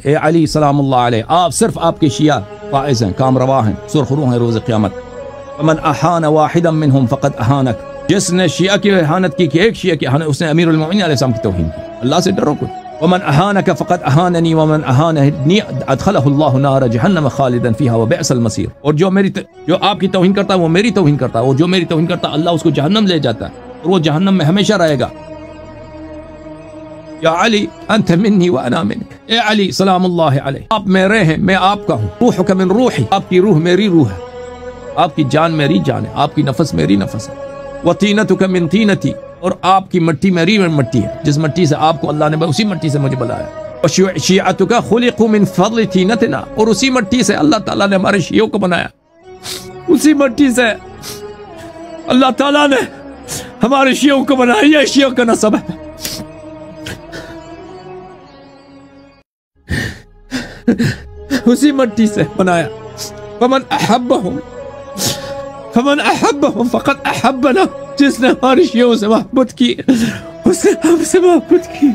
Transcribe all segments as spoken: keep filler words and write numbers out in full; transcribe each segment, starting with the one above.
اے علی سلام اللہ علیہ، آپ صرف آپ کے شیعہ فائز ہیں، کام روا ہیں، سرخ روح ہیں روز قیامت۔ ومن احان واحدا منهم فقد احانک، جس نے شیعہ کی احانت کی کہ ایک شیعہ کی احانت، اس نے امیر المؤمنین علیہ السلام کی توہین کی۔ اللہ سے ڈرو کچھ۔ ومن احانک فقد احاننی ومن احاننی ادخلہ اللہ نار جہنم خالدا فیہا وبئس المصیر، اور جو میری جو آپ کی توہین کرتا ہے وہ میری توہین کرتا ہے، اور جو میری توہین کرتا ہے اللہ اس کو جہنم لے جاتا ہے اور وہ جہنم میں ہمیشہ رہے گا۔ یا علی انت منی وانا منک، اے علی سلام اللہ علیہ، آپ میرے ہیں میں آپ کا ہوں۔ روحک من روحی، آپ کی روح میری روح ہے، آپ کی جان میری جان ہے، آپ کی نفس میری نفس ہے۔ وطینتک من طینتی، اور آپ کی مٹی میری مٹی ہے، جس مٹی سے آپ کو اللہ نے اسی مٹی سے مجھے بلایا۔ وشیعتک خلقوا من فضل طینتنا، اور اسی مٹی سے اللہ تعالیٰ نے ہمارے شیعوں کو بنایا، اسی مٹی سے اللہ تعالیٰ نے ہمارے شیعوں کو بنایا، یہ شیعوں کا نسب ہے۔ اسی مٹی سے بنایا۔ فمن احبهم فمن احبهم فقد احبنا، جس نے ہماری شیعوں سے محبت کی اس نے ہم سے محبت کی۔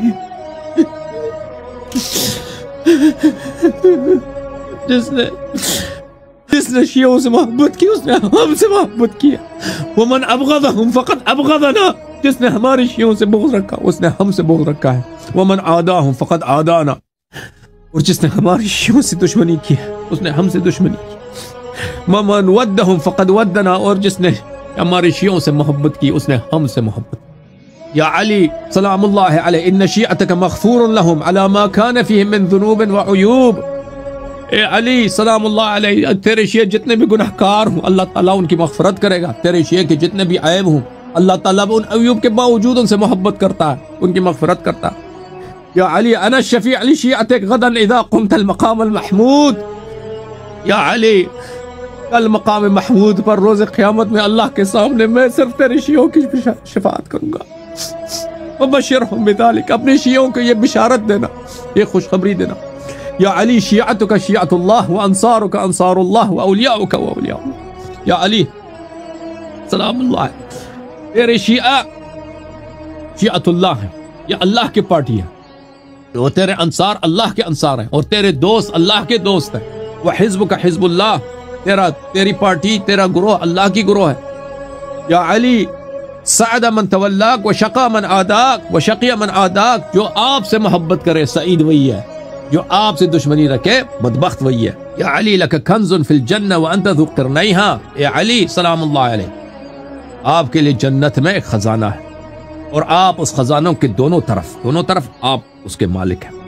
جس نے جس نے شیعوں سے محبت کی اس نے ہم سے محبت کی۔ ومن ابغضهم فقد ابغضنا، جس نے ہماری شیعوں سے بغض رکھا اس نے ہم سے بغض رکھا ہے۔ ومن عاداهم فقد عادانا، اور جس نے ہماری شیعوں سے دشمنی کی اس نے ہم سے دشمنی کی۔ ومن ودهم فقد ودنا، اور جس نے ہماری شیعوں سے محبت کی اس نے ہم سے محبت کی۔ یا علی سلام اللہ علیہ، ان شیعتک مغفور لهم على ما كان فيهم من ذنوب وعیوب، اے علی سلام اللہ علیہ، تیرے شیعہ جتنے بھی گناہ کار ہوں اللہ تعالیٰ ان کی مغفرت کرے گا، تیرے شیعہ کے جتنے بھی عیب ہوں اللہ تعالیٰ ان عیوب کے باوجود ان سے محبت کرتا ہے، ان کی مغفرت کرتا ہے۔ یا علی انا الشفیع لشیعتک غدا اذا قمت المقام المحمود، یا علی کل مقام محمود پر روز قیامت میں اللہ کے سامنے میں صرف تیرے شیعوں کی شفاعت کروں گا۔ وبشرهم بذلک، اپنے شیعوں کو یہ بشارت دینا، یہ خوشخبری دینا۔ یا علی شیعتک شیعت اللہ وانصارک انصار اللہ واولیاؤک واولیاء اللہ، یا علی سلام اللہ، تیرے شیعہ شیعت اللہ ہیں، یہ اللہ کی پارٹی ہے، وہ تیرے انصار اللہ کے انصار ہیں، اور تیرے دوست اللہ کے دوست ہیں۔ وحزبک حزب اللہ، تیرا تیری پارٹی تیرا گروہ اللہ کی گروہ ہے۔ یا علی سعد من تولاک وشقا من عاداک وشقی من عاداک، جو آپ سے محبت کرے سعید وہی ہے، جو آپ سے دشمنی رکھے بدبخت وہی ہے۔ یا علی لک کنز فی الجنہ وانت ذو قرنیہا، اے علی سلام اللہ علیہ، آپ کے لیے جنت میں ایک خزانہ ہے اور آپ اس خزانوں کے دونوں طرف دونوں طرف آپ اس کے مالک ہیں۔